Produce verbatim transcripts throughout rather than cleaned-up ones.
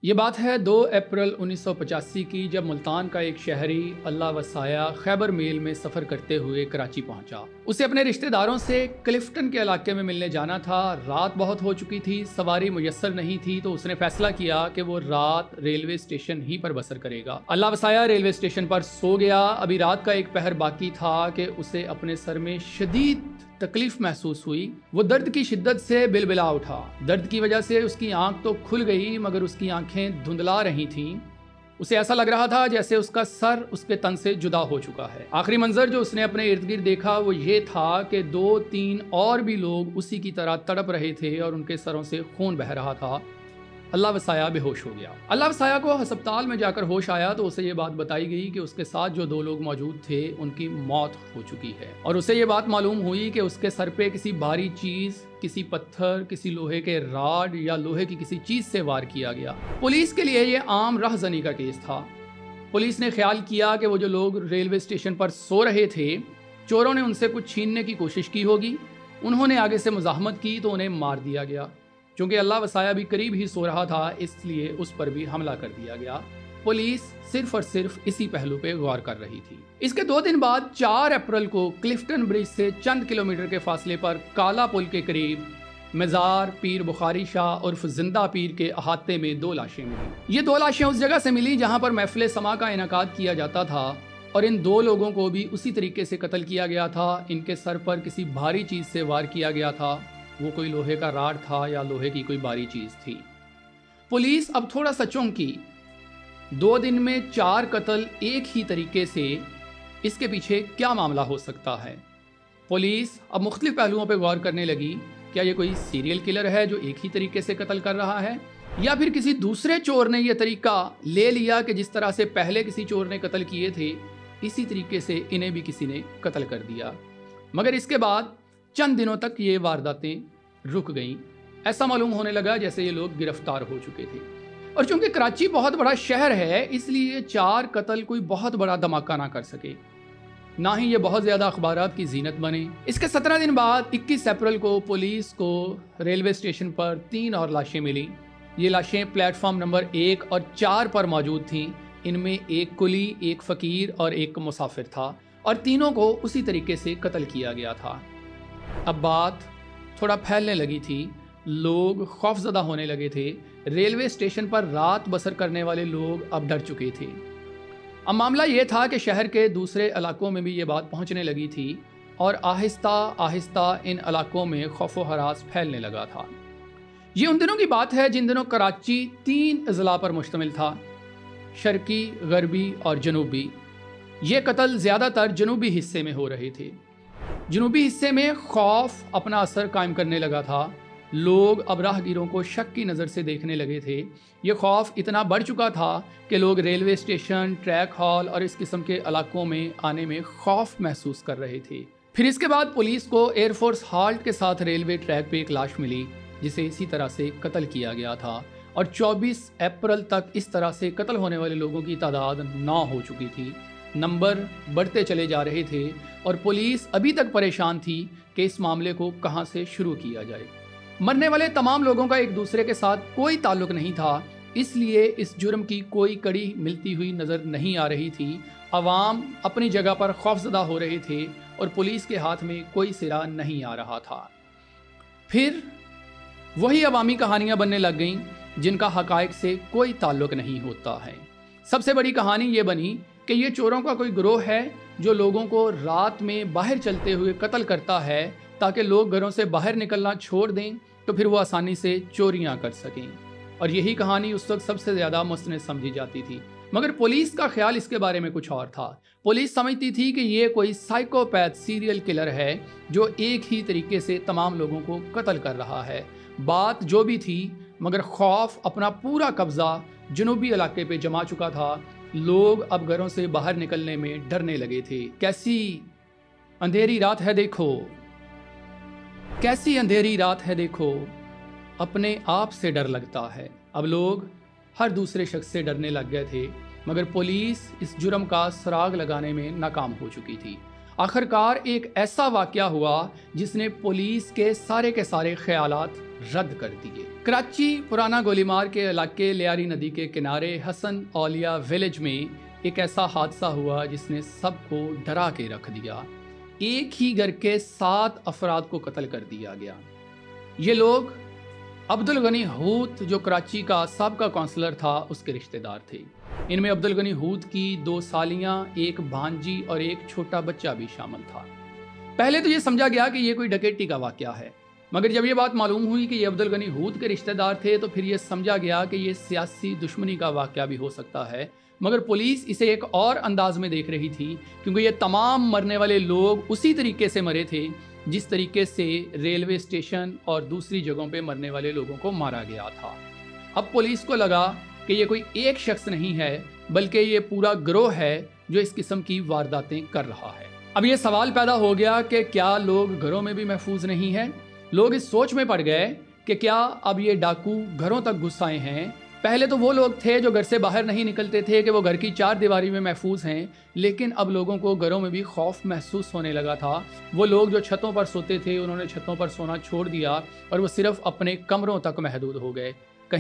یہ بات ہے دو اپریل انیس سو پچاسی کی، جب ملتان کا ایک شہری اللہ وسایہ خیبر میل میں سفر کرتے ہوئے کراچی پہنچا۔ اسے اپنے رشتہ داروں سے کلفٹن کے علاقے میں ملنے جانا تھا۔ رات بہت ہو چکی تھی، سواری میسر نہیں تھی، تو اس نے فیصلہ کیا کہ وہ رات ریلوے اسٹیشن ہی پر بسر کرے گا۔ اللہ وسایہ ریلوے اسٹیشن پر سو گیا۔ ابھی رات کا ایک پہر باقی تھا کہ اسے اپنے سر میں شدید تکلیف محسوس ہوئی۔ وہ درد کی شدت سے بلبلا اٹھا۔ درد کی وجہ سے اس کی آنکھ تو کھل گئی، مگر اس کی آنکھیں دھندلا رہی تھیں۔ اسے ایسا لگ رہا تھا جیسے اس کا سر اس کے تن سے جدا ہو چکا ہے۔ آخری منظر جو اس نے اپنے ارد گرد دیکھا وہ یہ تھا کہ دو تین اور بھی لوگ اسی کی طرح تڑپ رہے تھے اور ان کے سروں سے خون بہہ رہا تھا۔ اللہ وسایہ بے ہوش ہو گیا۔ اللہ وسایہ کو ہسپتال میں جا کر ہوش آیا تو اسے یہ بات بتائی گئی کہ اس کے ساتھ جو دو لوگ موجود تھے ان کی موت ہو چکی ہے، اور اسے یہ بات معلوم ہوئی کہ اس کے سر پہ کسی بھاری چیز، کسی پتھر، کسی لوہے کے راڈ یا لوہے کی کسی چیز سے وار کیا گیا۔ پولیس کے لیے یہ عام رہزنی کا کیس تھا۔ پولیس نے خیال کیا کہ وہ جو لوگ ریلوے اسٹیشن پر سو رہے تھے، چوروں نے ان سے کچھ چھیننے کی کوشش کی ہوگی۔ انہوں نے آگے سے مزاحمت کی تو انہیں مار دیا گیا۔ چونکہ اللہ وسایہ بھی قریب ہی سو رہا تھا، اس لیے اس پر بھی حملہ کر دیا گیا۔ پولیس صرف اور صرف اسی پہلو پہ غور کر رہی تھی۔ اس کے دو دن بعد چار اپریل کو کلفٹن برج سے چند کلومیٹر کے فاصلے پر کالا پل کے قریب مزار پیر بخاری شاہ عرف زندہ پیر کے احاطے میں دو لاشیں ملی۔ یہ دو لاشیں اس جگہ سے ملی جہاں پر محفل سما کا انعقاد کیا جاتا تھا، اور ان دو لوگوں کو بھی اسی طریقے سے قتل کیا گیا تھا۔ ان کے سر پر کسی بھاری چیز سے وار کیا گیا تھا۔ وہ کوئی لوہے کا راڈ تھا یا لوہے کی کوئی باری چیز تھی۔ پولیس اب تھوڑا سا چونکی۔ دو دن میں چار قتل ایک ہی طریقے سے، اس کے پیچھے کیا معاملہ ہو سکتا ہے؟ پولیس اب مختلف پہلوؤں پہ غور کرنے لگی۔ کیا یہ کوئی سیریل کلر ہے جو ایک ہی طریقے سے قتل کر رہا ہے، یا پھر کسی دوسرے چور نے یہ طریقہ لے لیا کہ جس طرح سے پہلے کسی چور نے قتل کیے تھے، اسی طریقے سے انہیں بھی کسی نے قتل کر دیا۔ مگر اس کے بعد چند دنوں تک یہ وارداتیں رک گئیں۔ ایسا معلوم ہونے لگا جیسے یہ لوگ گرفتار ہو چکے تھے، اور چونکہ کراچی بہت بڑا شہر ہے، اس لیے چار قتل کوئی بہت بڑا دھماکہ نہ کر سکے، نہ ہی یہ بہت زیادہ اخبارات کی زینت بنے۔ اس کے سترہ دن بعد اکیس اپریل کو پولیس کو ریلوے اسٹیشن پر تین اور لاشیں ملیں۔ یہ لاشیں پلیٹ فارم نمبر ایک اور چار پر موجود تھیں۔ ان میں ایک کلی، ایک فقیر اور ایک مسافر تھا، اور تینوں کو اسی طریقے سے قتل کیا گیا تھا۔ اب بات تھوڑا پھیلنے لگی تھی، لوگ خوف زدہ ہونے لگے تھے۔ ریلوے اسٹیشن پر رات بسر کرنے والے لوگ اب ڈر چکے تھے۔ اب معاملہ یہ تھا کہ شہر کے دوسرے علاقوں میں بھی یہ بات پہنچنے لگی تھی، اور آہستہ آہستہ ان علاقوں میں خوف و ہراس پھیلنے لگا تھا۔ یہ ان دنوں کی بات ہے جن دنوں کراچی تین اضلاع پر مشتمل تھا، شرقی، غربی اور جنوبی۔ یہ قتل زیادہ تر جنوبی حصے میں ہو رہے تھے۔ جنوبی حصے میں خوف اپنا اثر قائم کرنے لگا تھا۔ لوگ اب راہ گیروں کو شک کی نظر سے دیکھنے لگے تھے۔ یہ خوف اتنا بڑھ چکا تھا کہ لوگ ریلوے اسٹیشن، ٹریک ہال اور اس قسم کے علاقوں میں آنے میں خوف محسوس کر رہے تھے۔ پھر اس کے بعد پولیس کو ایئر فورس ہالٹ کے ساتھ ریلوے ٹریک پہ ایک لاش ملی جسے اسی طرح سے قتل کیا گیا تھا، اور چوبیس اپریل تک اس طرح سے قتل ہونے والے لوگوں کی تعداد نو ہو چکی تھی۔ نمبر بڑھتے چلے جا رہے تھے، اور پولیس ابھی تک پریشان تھی کہ اس معاملے کو کہاں سے شروع کیا جائے۔ مرنے والے تمام لوگوں کا ایک دوسرے کے ساتھ کوئی تعلق نہیں تھا، اس لیے اس جرم کی کوئی کڑی ملتی ہوئی نظر نہیں آ رہی تھی۔ عوام اپنی جگہ پر خوفزدہ ہو رہے تھے، اور پولیس کے ہاتھ میں کوئی سرا نہیں آ رہا تھا۔ پھر وہی عوامی کہانیاں بننے لگ گئیں جن کا حقائق سے کوئی تعلق نہیں ہوتا ہے۔ سب سے بڑی کہانی یہ بنی کہ یہ چوروں کا کوئی گروہ ہے جو لوگوں کو رات میں باہر چلتے ہوئے قتل کرتا ہے تاکہ لوگ گھروں سے باہر نکلنا چھوڑ دیں تو پھر وہ آسانی سے چوریاں کر سکیں، اور یہی کہانی اس وقت سب سے زیادہ مستند سمجھی جاتی تھی۔ مگر پولیس کا خیال اس کے بارے میں کچھ اور تھا۔ پولیس سمجھتی تھی کہ یہ کوئی سائیکوپیتھ سیریل کلر ہے جو ایک ہی طریقے سے تمام لوگوں کو قتل کر رہا ہے۔ بات جو بھی تھی، مگر خوف اپنا پورا قبضہ جنوبی علاقے پہ جما چکا تھا۔ لوگ اب گھروں سے باہر نکلنے میں ڈرنے لگے تھے۔ کیسی اندھیری رات ہے دیکھو، کیسی اندھیری رات ہے دیکھو، اپنے آپ سے ڈر لگتا ہے۔ اب لوگ ہر دوسرے شخص سے ڈرنے لگ گئے تھے، مگر پولیس اس جرم کا سراغ لگانے میں ناکام ہو چکی تھی۔ آخر کار ایک ایسا واقعہ ہوا جس نے پولیس کے سارے کے سارے خیالات رد کر دیے۔ کراچی پرانا گولی مار کے علاقے لیاری ندی کے کنارے حسن اولیاء ویلیج میں ایک ایسا حادثہ ہوا جس نے سب کو ڈرا کے رکھ دیا۔ ایک ہی گھر کے سات افراد کو قتل کر دیا گیا۔ یہ لوگ عبدالغنی ہوت جو کراچی کا سابقہ کونسلر تھا اس کے رشتہ دار تھے۔ ان میں عبدالغنی ہوت کی دو سالیاں، ایک بھانجی اور ایک چھوٹا بچہ بھی شامل تھا۔ پہلے تو یہ سمجھا گیا کہ یہ کوئی ڈکیتی کا واقعہ ہے، مگر جب یہ بات معلوم ہوئی کہ یہ عبدالغنی ہوت کے رشتہ دار تھے تو پھر یہ سمجھا گیا کہ یہ سیاسی دشمنی کا واقعہ بھی ہو سکتا ہے۔ مگر پولیس اسے ایک اور انداز میں دیکھ رہی تھی، کیونکہ یہ تمام مرنے والے لوگ اسی طریقے سے مرے تھے جس طریقے سے ریلوے اسٹیشن اور دوسری جگہوں پہ مرنے والے لوگوں کو مارا گیا تھا۔ اب پولیس کو لگا کہ یہ کوئی ایک شخص نہیں ہے بلکہ یہ پورا گروہ ہے جو اس قسم کی وارداتیں کر رہا ہے۔ اب یہ سوال پیدا ہو گیا کہ کیا لوگ گھروں میں بھی محفوظ نہیں ہیں؟ لوگ اس سوچ میں پڑ گئے کہ کیا اب یہ ڈاکو گھروں تک گھس آئے ہیں؟ پہلے تو وہ لوگ تھے جو گھر سے باہر نہیں نکلتے تھے کہ وہ گھر کی چار دیواری میں محفوظ ہیں، لیکن اب لوگوں کو گھروں میں بھی خوف محسوس ہونے لگا تھا۔ وہ لوگ جو چھتوں پر سوتے تھے انہوں نے چھتوں پر سونا چھوڑ دیا اور وہ صرف اپنے کمروں تک محدود ہو گئے۔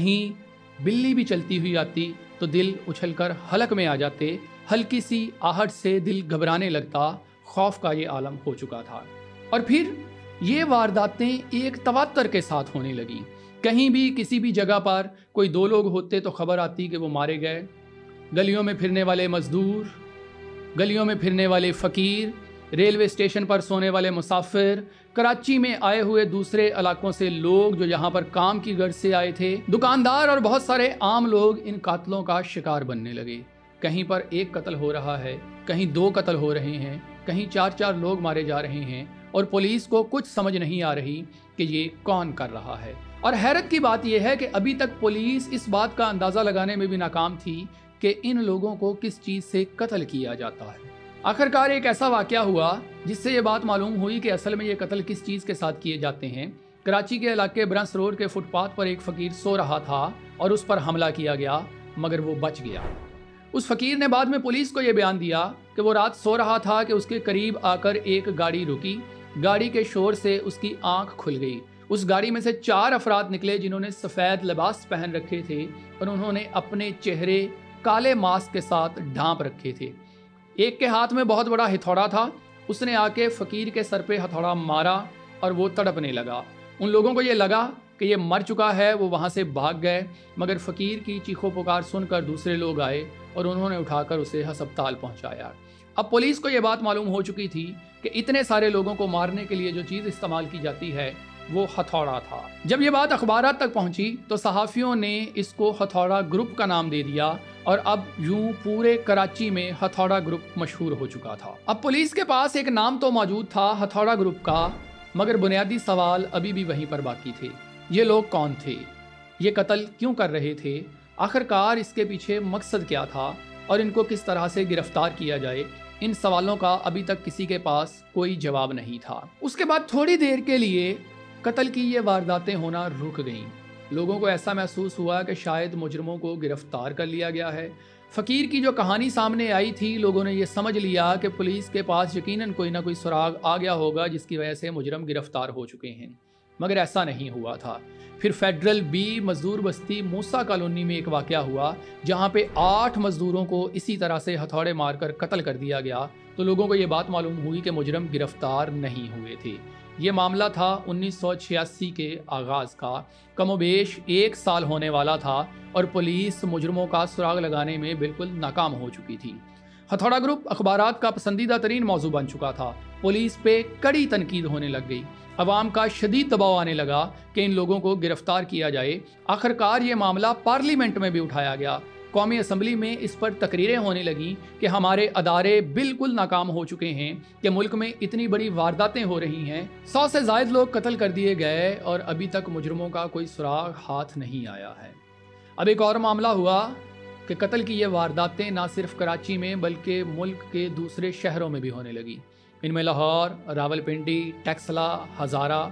کہیں بلی بھی چلتی ہوئی آتی تو دل اچھل کر حلق میں آ جاتے، ہلکی سی آہٹ سے دل گھبرانے لگتا۔ خوف کا یہ عالم ہو چکا تھا۔ اور پھر یہ وارداتیں ایک تواتر کے ساتھ ہونے لگیں۔ کہیں بھی کسی بھی جگہ پر کوئی دو لوگ ہوتے تو خبر آتی کہ وہ مارے گئے۔ گلیوں میں پھرنے والے مزدور، گلیوں میں پھرنے والے فقیر، ریلوے اسٹیشن پر سونے والے مسافر، کراچی میں آئے ہوئے دوسرے علاقوں سے لوگ جو یہاں پر کام کی غرض سے آئے تھے، دکاندار اور بہت سارے عام لوگ ان قاتلوں کا شکار بننے لگے۔ کہیں پر ایک قتل ہو رہا ہے، کہیں دو قتل ہو رہے ہیں، کہیں چار چار لوگ مارے جا رہے ہیں، اور پولیس کو کچھ سمجھ نہیں آ رہی کہ یہ کون کر رہا ہے۔ اور حیرت کی بات یہ ہے کہ ابھی تک پولیس اس بات کا اندازہ لگانے میں بھی ناکام تھی کہ ان لوگوں کو کس چیز سے قتل کیا جاتا ہے۔ آخرکار ایک ایسا واقعہ ہوا جس سے یہ بات معلوم ہوئی کہ اصل میں یہ قتل کس چیز کے ساتھ کیے جاتے ہیں۔ کراچی کے علاقے برنس روڈ کے فٹ پاتھ پر ایک فقیر سو رہا تھا اور اس پر حملہ کیا گیا، مگر وہ بچ گیا۔ اس فقیر نے بعد میں پولیس کو یہ بیان دیا کہ وہ رات سو رہا تھا کہ اس کے قریب آ کر ایک گاڑی رکی۔ گاڑی کے شور سے اس کی آنکھ کھل گئی۔ اس گاڑی میں سے چار افراد نکلے جنہوں نے سفید لباس پہن رکھے تھے اور انہوں نے اپنے چہرے کالے ماسک کے ساتھ ڈھانپ رکھے تھے۔ ایک کے ہاتھ میں بہت بڑا ہتھوڑا تھا۔ اس نے آ کے فقیر کے سر پہ ہتھوڑا مارا اور وہ تڑپنے لگا۔ ان لوگوں کو یہ لگا کہ یہ مر چکا ہے، وہ وہاں سے بھاگ گئے، مگر فقیر کی چیخو پکار سن کر دوسرے لوگ آئے اور انہوں نے اٹھا کر اسے ہسپتال پہنچایا۔ اب پولیس کو یہ بات معلوم ہو چکی تھی کہ اتنے سارے لوگوں کو مارنے کے لیے جو چیز استعمال کی جاتی ہے وہ ہتھوڑا تھا۔ جب یہ بات اخبارات تک پہنچی تو صحافیوں نے اس کو ہتھوڑا گروپ کا نام دے دیا اور اب یوں پورے کراچی میں ہتھوڑا گروپ مشہور ہو چکا تھا۔ اب پولیس کے پاس ایک نام تو موجود تھا ہتھوڑا گروپ کا، مگر بنیادی سوال ابھی بھی وہیں پر باقی تھے۔ یہ لوگ کون تھے؟ یہ قتل کیوں کر رہے تھے؟ آخرکار اس کے پیچھے مقصد کیا تھا اور ان کو کس طرح سے گرفتار کیا جائے؟ ان سوالوں کا ابھی تک کسی کے پاس کوئی جواب نہیں تھا۔ اس کے بعد تھوڑی دیر کے لیے قتل کی یہ وارداتیں ہونا رک گئیں۔ لوگوں کو ایسا محسوس ہوا کہ شاید مجرموں کو گرفتار کر لیا گیا ہے۔ فقیر کی جو کہانی سامنے آئی تھی، لوگوں نے یہ سمجھ لیا کہ پولیس کے پاس یقیناً کوئی نہ کوئی سراغ آ گیا ہوگا جس کی وجہ سے مجرم گرفتار ہو چکے ہیں، مگر ایسا نہیں ہوا تھا۔ پھر فیڈرل بی مزدور بستی موسیٰ کالونی میں ایک واقعہ ہوا جہاں پہ آٹھ مزدوروں کو اسی طرح سے ہتھوڑے مار کر قتل کر دیا گیا، تو لوگوں کو یہ بات معلوم ہوئی کہ مجرم گرفتار نہیں ہوئے تھے۔ یہ معاملہ تھا انیس سو چھیاسی کے آغاز کا، کم و بیش ایک سال ہونے والا تھا اور پولیس مجرموں کا سراغ لگانے میں بالکل ناکام ہو چکی تھی۔ ہتھوڑا گروپ اخبارات کا پسندیدہ ترین موضوع بن چکا تھا۔ پولیس پہ کڑی تنقید ہونے لگ گئی۔ عوام کا شدید دباؤ آنے لگا کہ ان لوگوں کو گرفتار کیا جائے۔ آخرکار یہ معاملہ پارلیمنٹ میں بھی اٹھایا گیا۔ قومی اسمبلی میں اس پر تقریریں ہونے لگیں کہ ہمارے ادارے بالکل ناکام ہو چکے ہیں، کہ ملک میں اتنی بڑی وارداتیں ہو رہی ہیں، سو سے زائد لوگ قتل کر دیے گئے اور ابھی تک مجرموں کا کوئی سراغ ہاتھ نہیں آیا ہے۔ اب ایک اور معاملہ ہوا کہ قتل کی یہ وارداتیں نہ صرف کراچی میں بلکہ ملک کے دوسرے شہروں میں بھی ہونے لگی۔ ان میں لاہور، راولپنڈی، ٹیکسلا، ہزارہ،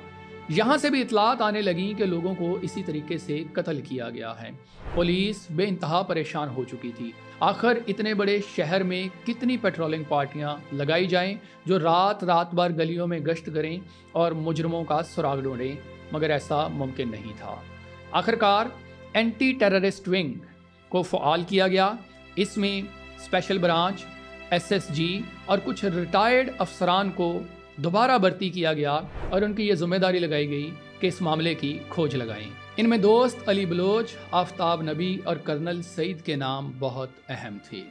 یہاں سے بھی اطلاعات آنے لگیں کہ لوگوں کو اسی طریقے سے قتل کیا گیا ہے۔ پولیس بے انتہا پریشان ہو چکی تھی۔ آخر اتنے بڑے شہر میں کتنی پیٹرولنگ پارٹیاں لگائی جائیں جو رات رات بھر گلیوں میں گشت کریں اور مجرموں کا سراغ ڈھونڈیں، مگر ایسا ممکن نہیں تھا۔ آخرکار اینٹی ٹیررسٹ ونگ کو فعال کیا گیا۔ اس میں special branch, S S G اور کچھ ریٹائرڈ افسران کو دوبارہ بھرتی کیا گیا اور ان کی یہ ذمہ داری لگائی گئی کہ اس معاملے کی کھوج لگائیں۔ ان میں دوست علی بلوچ، آفتاب نبی اور کرنل سعید کے نام بہت اہم تھے۔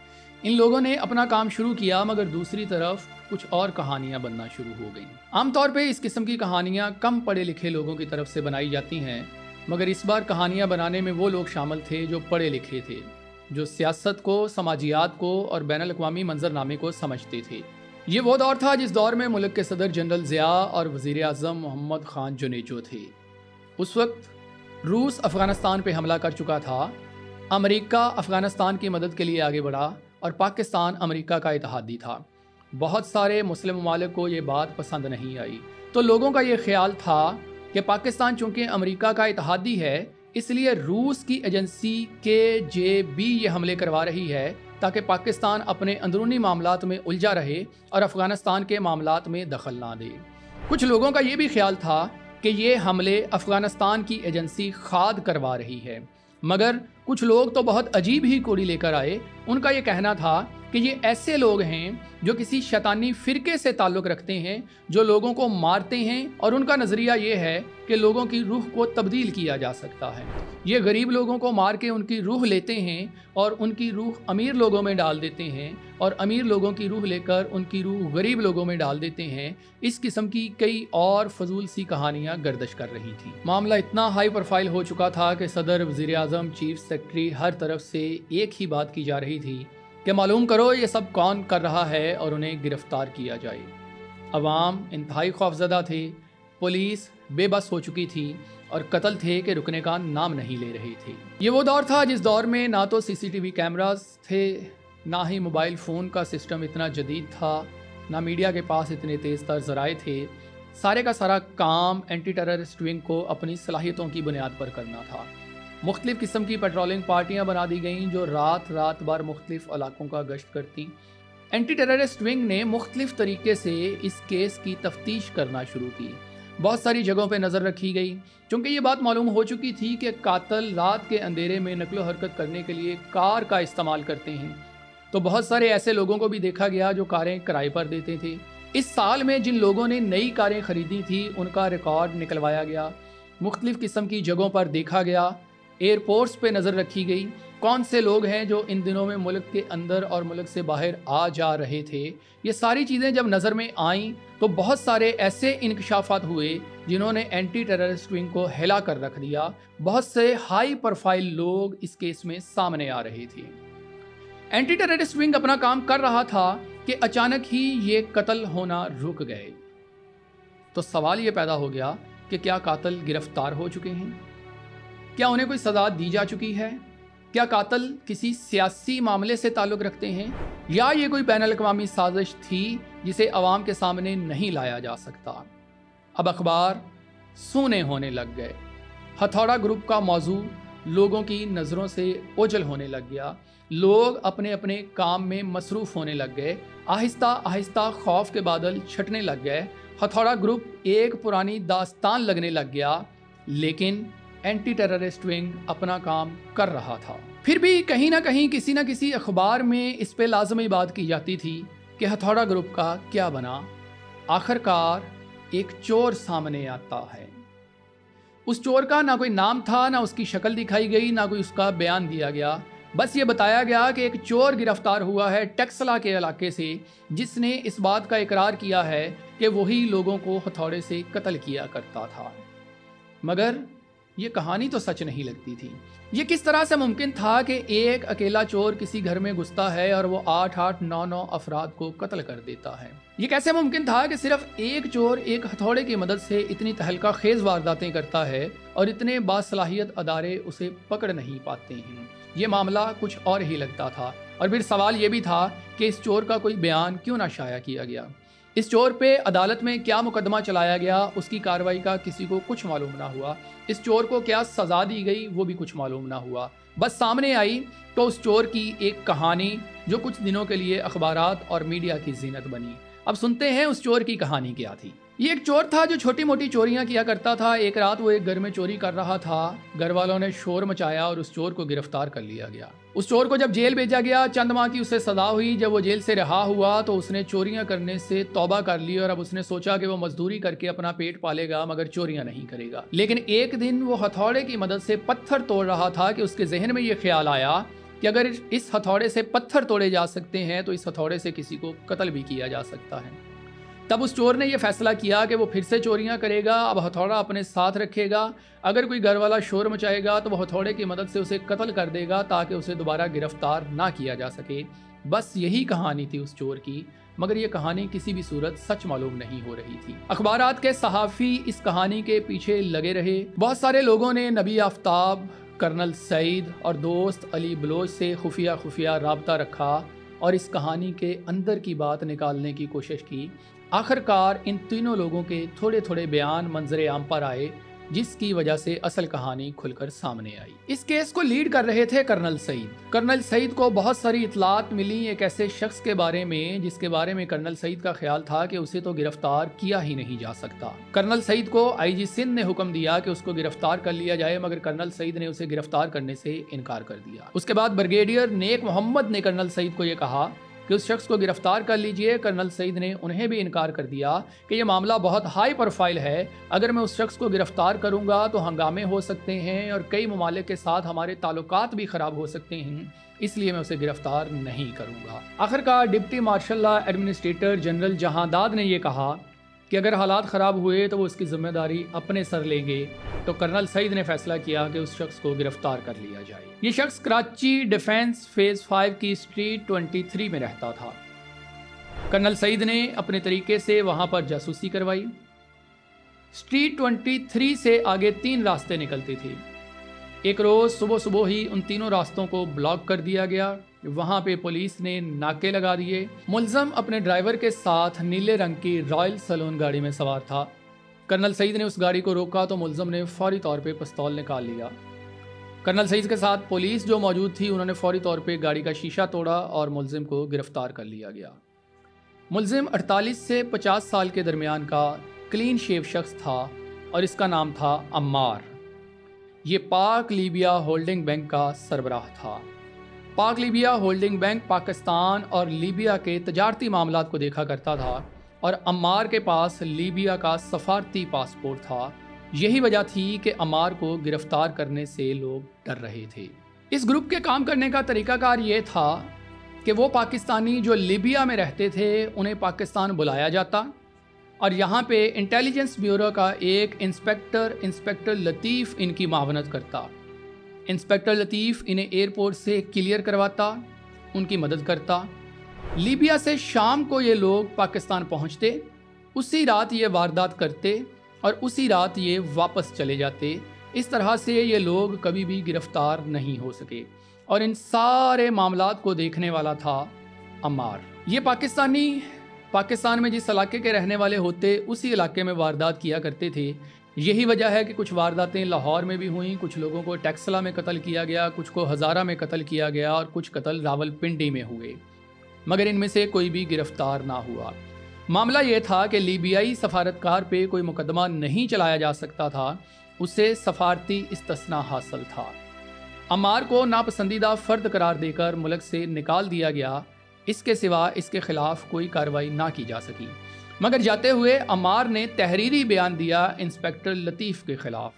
ان لوگوں نے اپنا کام شروع کیا، مگر دوسری طرف کچھ اور کہانیاں بننا شروع ہو گئیں۔ عام طور پہ اس قسم کی کہانیاں کم پڑھے لکھے لوگوں کی طرف سے بنائی جاتی ہیں، مگر اس بار کہانیاں بنانے میں وہ لوگ شامل تھے جو پڑھے لکھے تھے، جو سیاست کو، سماجیات کو اور بین الاقوامی منظرنامے کو سمجھتے تھے۔ یہ وہ دور تھا جس دور میں ملک کے صدر جنرل ضیاء اور وزیر اعظم محمد خان جنیجو تھے۔ اس وقت روس افغانستان پہ حملہ کر چکا تھا، امریکہ افغانستان کی مدد کے لیے آگے بڑھا اور پاکستان امریکہ کا اتحادی تھا۔ بہت سارے مسلم ممالک کو یہ بات پسند نہیں آئی، تو لوگوں کا یہ خیال تھا کہ پاکستان چونکہ امریکہ کا اتحادی ہے، اس لیے روس کی ایجنسی کے جے بی یہ حملے کروا رہی ہے تاکہ پاکستان اپنے اندرونی معاملات میں الجھا رہے اور افغانستان کے معاملات میں دخل نہ دے۔ کچھ لوگوں کا یہ بھی خیال تھا کہ یہ حملے افغانستان کی ایجنسی خاد کروا رہی ہے، مگر کچھ لوگ تو بہت عجیب ہی کوڑی لے کر آئے۔ ان کا یہ کہنا تھا کہ یہ ایسے لوگ ہیں جو کسی شیطانی فرقے سے تعلق رکھتے ہیں، جو لوگوں کو مارتے ہیں، اور ان کا نظریہ یہ ہے کہ لوگوں کی روح کو تبدیل کیا جا سکتا ہے۔ یہ غریب لوگوں کو مار کے ان کی روح لیتے ہیں اور ان کی روح امیر لوگوں میں ڈال دیتے ہیں، اور امیر لوگوں کی روح لے کر ان کی روح غریب لوگوں میں ڈال دیتے ہیں۔ اس قسم کی کئی اور فضول سی کہانیاں گردش کر رہی تھیں۔ معاملہ اتنا ہائی پروفائل ہو چکا تھا کہ صدر، وزیر اعظم، چیف سیکرٹری، ہر طرف سے ایک ہی بات کی جا رہی تھی کہ معلوم کرو یہ سب کون کر رہا ہے اور انہیں گرفتار کیا جائے۔ عوام انتہائی خوفزدہ تھے، پولیس بے بس ہو چکی تھی اور قتل تھے کہ رکنے کا نام نہیں لے رہے تھے۔ یہ وہ دور تھا جس دور میں نہ تو سی سی ٹی وی کیمراز تھے، نہ ہی موبائل فون کا سسٹم اتنا جدید تھا، نہ میڈیا کے پاس اتنے تیز تر ذرائع تھے۔ سارے کا سارا کام اینٹی ٹیررسٹ ونگ کو اپنی صلاحیتوں کی بنیاد پر کرنا تھا۔ مختلف قسم کی پیٹرولنگ پارٹیاں بنا دی گئیں جو رات رات بھر مختلف علاقوں کا گشت کرتیں۔ اینٹی ٹیررسٹ ونگ نے مختلف طریقے سے اس کیس کی تفتیش کرنا شروع کی۔ بہت ساری جگہوں پہ نظر رکھی گئی، چونکہ یہ بات معلوم ہو چکی تھی کہ قاتل رات کے اندھیرے میں نقل و حرکت کرنے کے لیے کار کا استعمال کرتے ہیں، تو بہت سارے ایسے لوگوں کو بھی دیکھا گیا جو کاریں کرائے پر دیتے تھے۔ اس سال میں جن لوگوں نے نئی کاریں خریدی تھی ان کا ریکارڈ نکلوایا گیا، مختلف قسم کی جگہوں پر دیکھا گیا، ایئرپورٹس پہ نظر رکھی گئی، کون سے لوگ ہیں جو ان دنوں میں ملک کے اندر اور ملک سے باہر آ جا رہے تھے۔ یہ ساری چیزیں جب نظر میں آئیں تو بہت سارے ایسے انکشافات ہوئے جنہوں نے اینٹی ٹیررسٹ ونگ کو ہلا کر رکھ دیا۔ بہت سے ہائی پروفائل لوگ اس کیس میں سامنے آ رہے تھے۔ اینٹی ٹیررسٹ ونگ اپنا کام کر رہا تھا کہ اچانک ہی یہ قتل ہونا رک گئے۔ تو سوال یہ پیدا ہو گیا کہ کیا قاتل گرفتار ہو چکے ہیں؟ کیا انہیں کوئی سزا دی جا چکی ہے؟ کیا قاتل کسی سیاسی معاملے سے تعلق رکھتے ہیں، یا یہ کوئی بین الاقوامی سازش تھی جسے عوام کے سامنے نہیں لایا جا سکتا؟ اب اخبار سونے ہونے لگ گئے۔ ہتھوڑا گروپ کا موضوع لوگوں کی نظروں سے اوجھل ہونے لگ گیا۔ لوگ اپنے اپنے کام میں مصروف ہونے لگ گئے۔ آہستہ آہستہ خوف کے بادل چھٹنے لگ گئے۔ ہتھوڑا گروپ ایک پرانی داستان لگنے لگ گیا، لیکن اینٹی ٹیررسٹ ونگ اپنا کام کر رہا تھا۔ پھر بھی کہیں نہ کہیں کسی نہ کسی اخبار میں اس پہ لازمی بات کی جاتی تھی کہ ہتھوڑا گروپ کا کیا بنا۔ آخرکار ایک چور سامنے آتا ہے۔ اس چور کا نہ کوئی نام تھا، نہ اس کی شکل دکھائی گئی، نہ کوئی اس کا بیان دیا گیا۔ بس یہ بتایا گیا کہ ایک چور گرفتار ہوا ہے ٹیکسلا کے علاقے سے، جس نے اس بات کا اقرار کیا ہے کہ وہی لوگوں کو ہتھوڑے سے قتل کیا کرتا تھا۔ مگر یہ کہانی تو سچ نہیں لگتی تھی۔ یہ کس طرح سے ممکن تھا کہ ایک اکیلا چور کسی گھر میں گھستا ہے اور وہ آٹھ آٹھ نو نو افراد کو قتل کر دیتا ہے؟ یہ کیسے ممکن تھا کہ صرف ایک چور ایک ہتھوڑے کی مدد سے اتنی تہلکہ خیز وارداتیں کرتا ہے اور اتنے باصلاحیت ادارے اسے پکڑ نہیں پاتے ہیں؟ یہ معاملہ کچھ اور ہی لگتا تھا۔ اور پھر سوال یہ بھی تھا کہ اس چور کا کوئی بیان کیوں نہ شائع کیا گیا؟ اس چور پہ عدالت میں کیا مقدمہ چلایا گیا اس کی کارروائی کا کسی کو کچھ معلوم نہ ہوا، اس چور کو کیا سزا دی گئی وہ بھی کچھ معلوم نہ ہوا، بس سامنے آئی تو اس چور کی ایک کہانی جو کچھ دنوں کے لیے اخبارات اور میڈیا کی زینت بنی۔ اب سنتے ہیں اس چور کی کہانی کیا تھی۔ یہ ایک چور تھا جو چھوٹی موٹی چوریاں کیا کرتا تھا۔ ایک رات وہ ایک گھر میں چوری کر رہا تھا، گھر والوں نے شور مچایا اور اس چور کو گرفتار کر لیا گیا۔ اس چور کو جب جیل بھیجا گیا، چند ماہ کی اسے سزا ہوئی۔ جب وہ جیل سے رہا ہوا تو اس نے چوریاں کرنے سے توبہ کر لی اور اب اس نے سوچا کہ وہ مزدوری کر کے اپنا پیٹ پالے گا مگر چوریاں نہیں کرے گا۔ لیکن ایک دن وہ ہتھوڑے کی مدد سے پتھر توڑ رہا تھا کہ اس کے ذہن میں یہ خیال آیا کہ اگر اس ہتھوڑے سے پتھر توڑے جا سکتے ہیں تو اس ہتھوڑے سے کسی کو قتل بھی کیا جا سکتا ہے۔ تب اس چور نے یہ فیصلہ کیا کہ وہ پھر سے چوریاں کرے گا، اب ہتھوڑا اپنے ساتھ رکھے گا، اگر کوئی گھر والا شور مچائے گا تو وہ ہتھوڑے کی مدد سے اسے قتل کر دے گا تاکہ اسے دوبارہ گرفتار نہ کیا جا سکے۔ بس یہی کہانی تھی اس چور کی، مگر یہ کہانی کسی بھی صورت سچ معلوم نہیں ہو رہی تھی۔ اخبارات کے صحافی اس کہانی کے پیچھے لگے رہے۔ بہت سارے لوگوں نے نبی آفتاب، کرنل سعید اور دوست علی بلوچ سے خفیہ خفیہ رابطہ رکھا اور اس کہانی کے اندر کی بات نکالنے کی کوشش کی۔ آخر کار ان تینوں لوگوں کے تھوڑے تھوڑے بیان منظر عام پر آئے جس کی وجہ سے اصل کہانی کھل کر سامنے آئی۔ اس کیس کو لیڈ کر رہے تھے کرنل سعید۔ کرنل سعید کو بہت ساری اطلاعات ملی ایک ایسے شخص کے بارے میں جس کے بارے میں کرنل سعید کا خیال تھا کہ اسے تو گرفتار کیا ہی نہیں جا سکتا۔ کرنل سعید کو آئی جی سندھ نے حکم دیا کہ اس کو گرفتار کر لیا جائے، مگر کرنل سعید نے اسے گرفتار کرنے سے انکار کر دیا۔ اس کے بعد بریگیڈیئر نیک محمد نے کرنل سعید کو یہ کہا کہ اس شخص کو گرفتار کر لیجئے۔ کرنل سعید نے انہیں بھی انکار کر دیا کہ یہ معاملہ بہت ہائی پروفائل ہے، اگر میں اس شخص کو گرفتار کروں گا تو ہنگامے ہو سکتے ہیں اور کئی ممالک کے ساتھ ہمارے تعلقات بھی خراب ہو سکتے ہیں، اس لیے میں اسے گرفتار نہیں کروں گا۔ آخر کار deputy martial law administrator general Jahandad نے یہ کہا کہ اگر حالات خراب ہوئے تو وہ اس کی ذمہ داری اپنے سر لیں گے، تو کرنل سعید نے فیصلہ کیا کہ اس شخص کو گرفتار کر لیا جائے۔ یہ شخص کراچی ڈیفنس فیز فائیو کی اسٹریٹ ٹوئنٹی تھری میں رہتا تھا۔ کرنل سعید نے اپنے طریقے سے وہاں پر جاسوسی کروائی۔ اسٹریٹ ٹوئنٹی تھری سے آگے تین راستے نکلتے تھے۔ ایک روز صبح صبح ہی ان تینوں راستوں کو بلاک کر دیا گیا۔ وہاں پہ پولیس نے ناکے لگا دیے۔ ملزم اپنے ڈرائیور کے ساتھ نیلے رنگ کی رائل سلون گاڑی میں سوار تھا۔ کرنل سعید نے اس گاڑی کو روکا تو ملزم نے فوری طور پہ پستول نکال لیا۔ کرنل سعید کے ساتھ پولیس جو موجود تھی انہوں نے فوری طور پہ گاڑی کا شیشہ توڑا اور ملزم کو گرفتار کر لیا گیا۔ ملزم اڑتالیس سے پچاس سال کے درمیان کا کلین شیو شخص تھا اور اس کا نام تھا عمار۔ یہ پاک لیبیا ہولڈنگ بینک کا سربراہ تھا۔ پاک لیبیا ہولڈنگ بینک پاکستان اور لیبیا کے تجارتی معاملات کو دیکھا کرتا تھا اور عمار کے پاس لیبیا کا سفارتی پاسپورٹ تھا۔ یہی وجہ تھی کہ عمار کو گرفتار کرنے سے لوگ ڈر رہے تھے۔ اس گروپ کے کام کرنے کا طریقہ کار یہ تھا کہ وہ پاکستانی جو لیبیا میں رہتے تھے انہیں پاکستان بلایا جاتا اور یہاں پہ انٹیلیجنس بیورو کا ایک انسپیکٹر انسپیکٹر لطیف ان کی معاونت کرتا۔ انسپیکٹر لطیف انہیں ایئرپورٹ سے کلیئر کرواتا، ان کی مدد کرتا۔ لیبیا سے شام کو یہ لوگ پاکستان پہنچتے، اسی رات یہ واردات کرتے اور اسی رات یہ واپس چلے جاتے۔ اس طرح سے یہ لوگ کبھی بھی گرفتار نہیں ہو سکے اور ان سارے معاملات کو دیکھنے والا تھا عمار۔ یہ پاکستانی پاکستان میں جس علاقے کے رہنے والے ہوتے اسی علاقے میں واردات کیا کرتے تھے۔ یہی وجہ ہے کہ کچھ وارداتیں لاہور میں بھی ہوئیں، کچھ لوگوں کو ٹیکسلا میں قتل کیا گیا، کچھ کو ہزارہ میں قتل کیا گیا اور کچھ قتل راول پنڈی میں ہوئے، مگر ان میں سے کوئی بھی گرفتار نہ ہوا۔ معاملہ یہ تھا کہ لیبیائی سفارتکار پہ کوئی مقدمہ نہیں چلایا جا سکتا تھا، اسے سفارتی استثناء حاصل تھا۔ عمار کو ناپسندیدہ فرد قرار دے کر ملک سے نکال دیا گیا، اس کے سوا اس کے خلاف کوئی کارروائی نہ کی جا سکی۔ مگر جاتے ہوئے عمار نے تحریری بیان دیا انسپیکٹر لطیف کے خلاف۔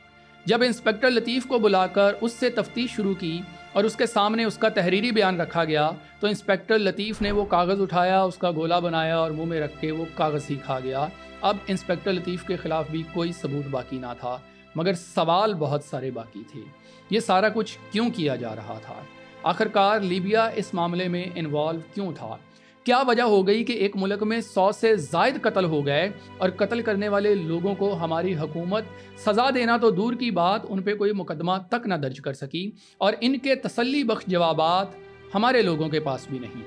جب انسپیکٹر لطیف کو بلا کر اس سے تفتیش شروع کی اور اس کے سامنے اس کا تحریری بیان رکھا گیا تو انسپیکٹر لطیف نے وہ کاغذ اٹھایا، اس کا گولا بنایا اور منہ میں رکھ کے وہ کاغذ ہی کھا گیا۔ اب انسپیکٹر لطیف کے خلاف بھی کوئی ثبوت باقی نہ تھا، مگر سوال بہت سارے باقی تھے۔ یہ سارا کچھ کیوں کیا جا رہا تھا؟ آخر کار لیبیا اس معاملے میں انوالو کیوں تھا؟ کیا وجہ ہو گئی کہ ایک ملک میں سو سے زائد قتل ہو گئے اور قتل کرنے والے لوگوں کو ہماری حکومت سزا دینا تو دور کی بات، ان پہ کوئی مقدمہ تک نہ درج کر سکی اور ان کے تسلی بخش جوابات ہمارے لوگوں کے پاس بھی نہیں تھے۔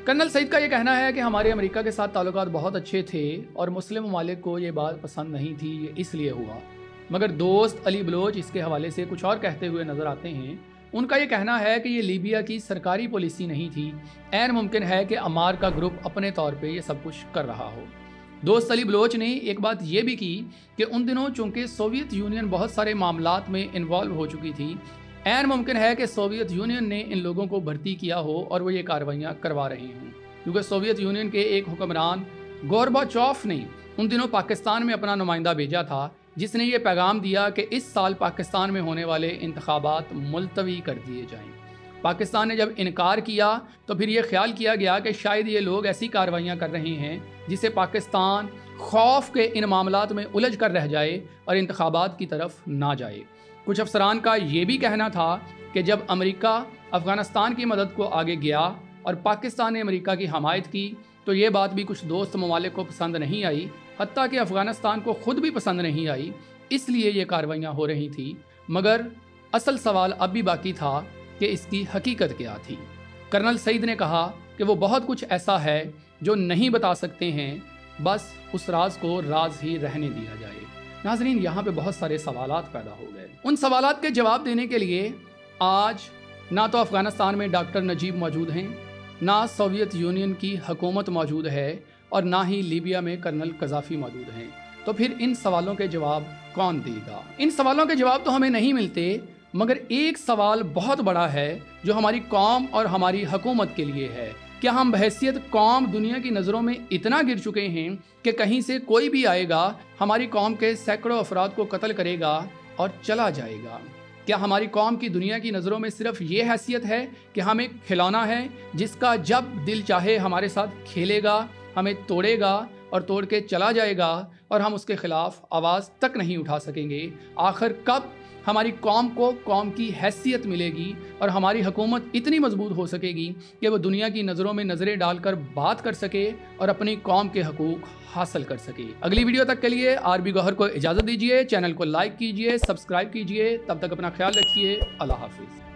कर्नल सईद का ये कहना है कि हमारे अमेरिका के साथ ताल्लुकात बहुत अच्छे थे और मुस्लिम ममालिक को ये बात पसंद नहीं थी, ये इसलिए हुआ। मगर दोस्त अली बलोच इसके हवाले से कुछ और कहते हुए नज़र आते हैं। उनका ये कहना है कि ये लीबिया की सरकारी पॉलिसी नहीं थी, ऐन मुमकिन है कि अमार का ग्रुप अपने तौर पे ये सब कुछ कर रहा हो। दोस्त अली बलोच ने एक बात ये भी की कि उन दिनों चूँकि सोवियत यूनियन बहुत सारे मामलात में इन्वॉल्व हो चुकी थी, ऐन मुमकिन है कि सोवियत यूनियन ने इन लोगों को भर्ती किया हो और वो ये कार्रवाइयाँ करवा रहे हों, क्योंकि सोवियत यूनियन के एक हुक्मरान गोरबाचोफ ने उन दिनों पाकिस्तान में अपना नुमाइंदा भेजा था, जिसने ये पैगाम दिया कि इस साल पाकिस्तान में होने वाले इंतखाबात मुलतवी कर दिए जाएं। पाकिस्तान ने जब इनकार किया तो फिर ये ख्याल किया गया कि शायद ये लोग ऐसी कार्रवाइयाँ कर रहे हैं जिसे पाकिस्तान खौफ के इन मामलात में उलझ कर रह जाए और इंतखाबात की तरफ ना जाए। कुछ अफसरान का ये भी कहना था कि जब अमेरिका अफ़गानिस्तान की मदद को आगे गया और पाकिस्तान ने अमेरिका की हमायत की तो ये बात भी कुछ दोस्त ममालिक को पसंद नहीं आई, हत्ता कि अफ़गानिस्तान को ख़ुद भी पसंद नहीं आई, इसलिए ये कार्रवाइयाँ हो रही थी। मगर असल सवाल अब भी बाकी था कि इसकी हकीकत क्या थी। कर्नल सईद ने कहा कि वो बहुत कुछ ऐसा है जो नहीं बता सकते हैं, बस उस राज को राज ही रहने दिया जाए। नाज़रीन, यहाँ पे बहुत सारे सवालात पैदा हो गए। उन सवालात के जवाब देने के लिए आज ना तो अफ़गानिस्तान में डॉक्टर नजीब मौजूद हैं, ना सोवियत यूनियन की हुकूमत मौजूद है और ना ही लीबिया में कर्नल कज़ाफ़ी मौजूद हैं। तो फिर इन सवालों के जवाब कौन देगा? इन सवालों के जवाब तो हमें नहीं मिलते, मगर एक सवाल बहुत बड़ा है जो हमारी कौम और हमारी हुकूमत के लिए है। क्या हम बहैसियत कौम दुनिया की नज़रों में इतना गिर चुके हैं कि कहीं से कोई भी आएगा, हमारी कौम के सैकड़ों अफराद को कत्ल करेगा और चला जाएगा? क्या हमारी कौम की दुनिया की नज़रों में सिर्फ ये हैसियत है कि हम एक खिलौना है जिसका जब दिल चाहे हमारे साथ खेलेगा, हमें तोड़ेगा और तोड़ के चला जाएगा और हम उसके ख़िलाफ़ आवाज़ तक नहीं उठा सकेंगे? आखिर कब हमारी कौम को कौम की हैसियत मिलेगी और हमारी हुकूमत इतनी मजबूत हो सकेगी कि वो दुनिया की नज़रों में नज़रें डालकर बात कर सके और अपनी कौम के हकूक़ हासिल कर सके? अगली वीडियो तक के लिए आरबी गौहर को इजाज़त दीजिए। चैनल को लाइक कीजिए, सब्सक्राइब कीजिए। तब तक अपना ख्याल रखिए। अल्लाह हाफिज़।